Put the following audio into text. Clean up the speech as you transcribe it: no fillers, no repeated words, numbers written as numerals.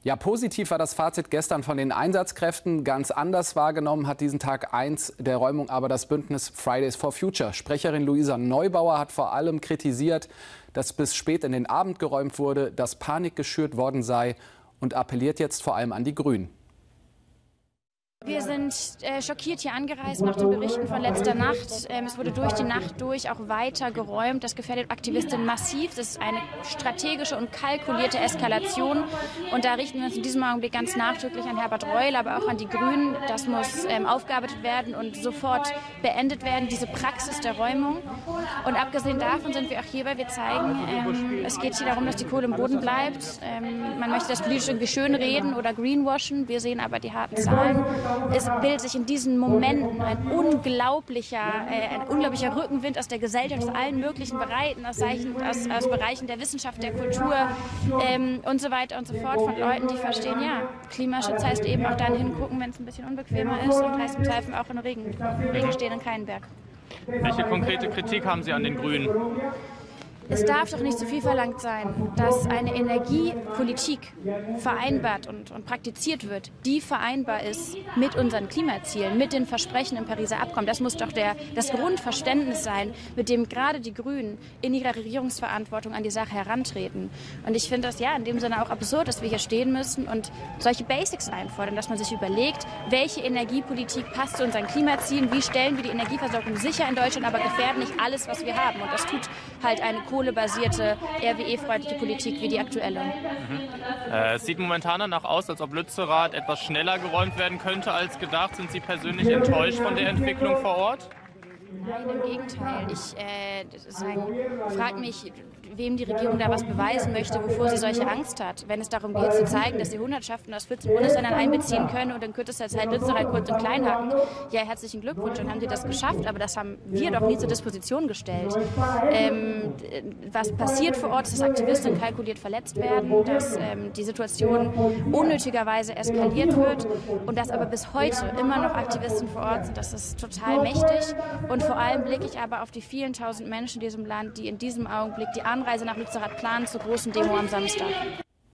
Ja, positiv war das Fazit gestern von den Einsatzkräften. Ganz anders wahrgenommen hat diesen Tag 1 der Räumung aber das Bündnis Fridays for Future. Sprecherin Luisa Neubauer hat vor allem kritisiert, dass bis spät in den Abend geräumt wurde, dass Panik geschürt worden sei und appelliert jetzt vor allem an die Grünen. Wir sind schockiert hier angereist nach den Berichten von letzter Nacht. Es wurde durch die Nacht durch auch weiter geräumt. Das gefährdet Aktivistinnen massiv. Das ist eine strategische und kalkulierte Eskalation. Und da richten wir uns in diesem Augenblick ganz nachdrücklich an Herbert Reul, aber auch an die Grünen. Das muss aufgearbeitet werden und sofort beendet werden, diese Praxis der Räumung. Und abgesehen davon sind wir auch hier, weil wir zeigen, es geht hier darum, dass die Kohle im Boden bleibt. Man möchte das politisch irgendwie schönreden oder greenwashen. Wir sehen aber die harten Zahlen. Es bildet sich in diesen Momenten ein unglaublicher Rückenwind aus der Gesellschaft, aus allen möglichen Bereichen, aus Bereichen der Wissenschaft, der Kultur und so weiter und so fort, von Leuten, die verstehen, ja, Klimaschutz heißt eben auch dann hingucken, wenn es ein bisschen unbequemer ist und heißt im Zweifel auch in Regen stehen in keinen Berg. Welche konkrete Kritik haben Sie an den Grünen? Es darf doch nicht zu viel verlangt sein, dass eine Energiepolitik vereinbart und praktiziert wird, die vereinbar ist mit unseren Klimazielen, mit den Versprechen im Pariser Abkommen. Das muss doch das Grundverständnis sein, mit dem gerade die Grünen in ihrer Regierungsverantwortung an die Sache herantreten. Und ich finde das ja in dem Sinne auch absurd, dass wir hier stehen müssen und solche Basics einfordern, dass man sich überlegt, welche Energiepolitik passt zu unseren Klimazielen, wie stellen wir die Energieversorgung sicher in Deutschland, aber gefährden nicht alles, was wir haben. Und das tut halt eine kohlebasierte, RWE-freundliche Politik wie die aktuelle. Es sieht momentan danach aus, als ob Lützerath etwas schneller geräumt werden könnte als gedacht. Sind Sie persönlich enttäuscht von der Entwicklung vor Ort? Nein, im Gegenteil. Ich frage mich, wem die Regierung da was beweisen möchte, wovor sie solche Angst hat. Wenn es darum geht, zu zeigen, dass sie Hundertschaften aus 14 Bundesländern einbeziehen können und in kürzester Zeit Lützerath kurz und klein hacken, ja, herzlichen Glückwunsch, dann haben sie das geschafft, aber das haben wir doch nie zur Disposition gestellt. Was passiert vor Ort, ist, dass Aktivistinnen kalkuliert verletzt werden, dass die Situation unnötigerweise eskaliert wird und dass aber bis heute immer noch Aktivisten vor Ort sind. Das ist total mächtig. Und vor allem blicke ich aber auf die vielen tausend Menschen in diesem Land, die in diesem Augenblick die Anreise nach Lützerath planen zur großen Demo am Samstag.